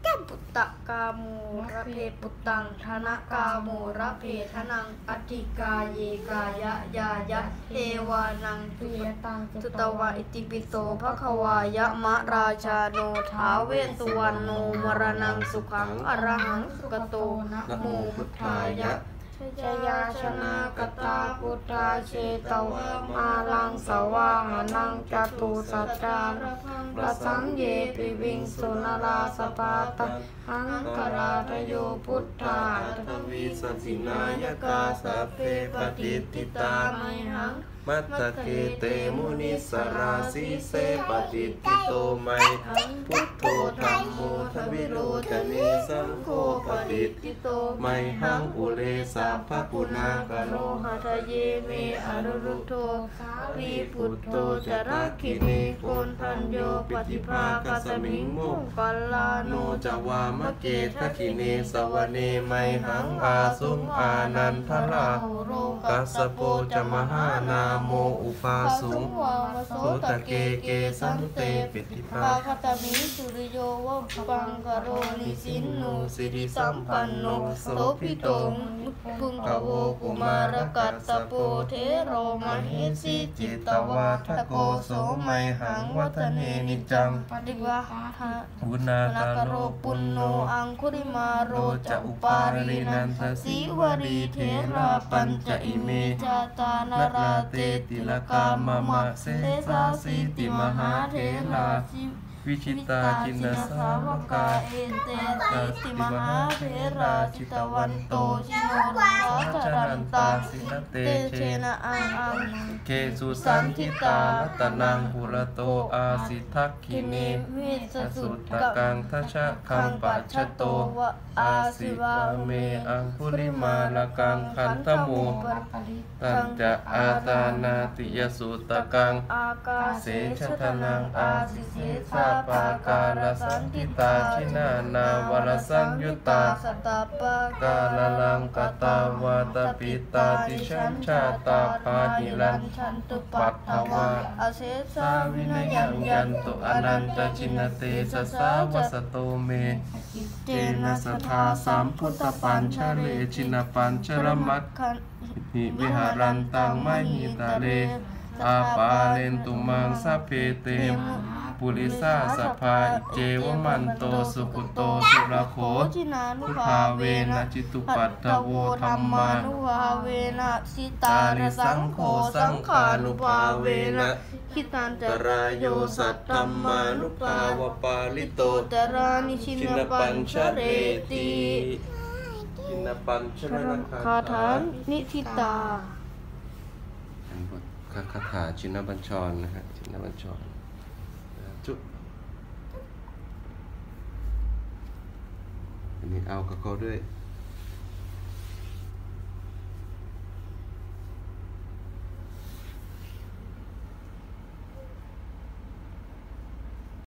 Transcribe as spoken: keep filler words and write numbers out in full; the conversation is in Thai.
ปุตตะกาโมระเพปุตตังธนกาโมระเพธนังอธิกาเยกายะยายะเทวานังตุยตังสุตวะอิติปิโสภควายะมะราชาโนท้าวเวสสุวรรณโนมรณังสุขังอรหังสุกโตนะโมพุทธายะชยาชนะกตาพุทธาเชตวะมาลังสวาหานังจตุสัจจาระประสังเยปิวิงสุนราสปาตหังคราทโยพุทธาทวีสสินายกาสัพเพปฏิทิตาไมหังมัตตเกเตมุนิสราสีเสปฏิทิโตไมหังพุทโธธัมโมทวิโรจเนสังโฆปฏิทิโตไมหังอุเลสาภกุณากโรหะทะเยเมอรุรุโทรีพุทโธจรักขิเนโกนทัญโยปฏิภาคสมิงมุงกัลลาโนจวามะเกทคิเนสวเนไมหังอาสุงอานันทรากัสสโปจมหานาโมอุปาสุงโสตเกเกสันเตปิติภาคตมิสุริโยวะปังกโรนิสินโนสิริสัมปันโนโสภิโตพุงภโวกุมารกัสสโปเทโรมหิสิจิตวาทโกโสไมหังวัฒเนนิจังปฏิวะทะอุณากโรปุณโนอังคุริมาโรจะอุปารินันทสิวรีเทราปัญจอิเมจตานราเตติลกามมะเสสาสิติมหาเถราวิชิตาจินสาวกาเอเตติมหาเถราจิตวันโตชิโนราชรันตาสินเตเชนะอังอังเกสุสันทิตารัตนังหุระโตอาสิทักขิเนวิสสุตตะกังทัชะคังปัจฉโตอาสิวะเมอังคุริมาลกังคันธโมตันจะอาตานาติยสุตตะกังเสชทนังอาสิเสสาปาการสันติตาชินานาวรสังยุตตาสตาปกาลลังกตาวาตปิตาติชันชาตาภาหิลันชันตุปัตถวาอเสสาวินยัญยันตุอนันตจินเตสสาวสโตเมเจนะสทาสัมพุทธปัญชเลชินปัญชรมัตหิวิหารันตังมหิตาเลอาปาเลนตุมังสัพเพเตมปุริสาสภาเจวมันโตสุขุโตสุรโขพุทธาเวนะจิตุปัตถโวธรรมานุภาเวนะสิตารสังโฆสังขานุภาเวนะขิตันตรายโยสัตตัมมานุภาวปาลิโตตรานิชินปัญชเรติชินปัญชนะคาถานิทิตาคาถาชินบัญชรนะฮะชินบัญชรจุอันนี้เอากับเขาด้วย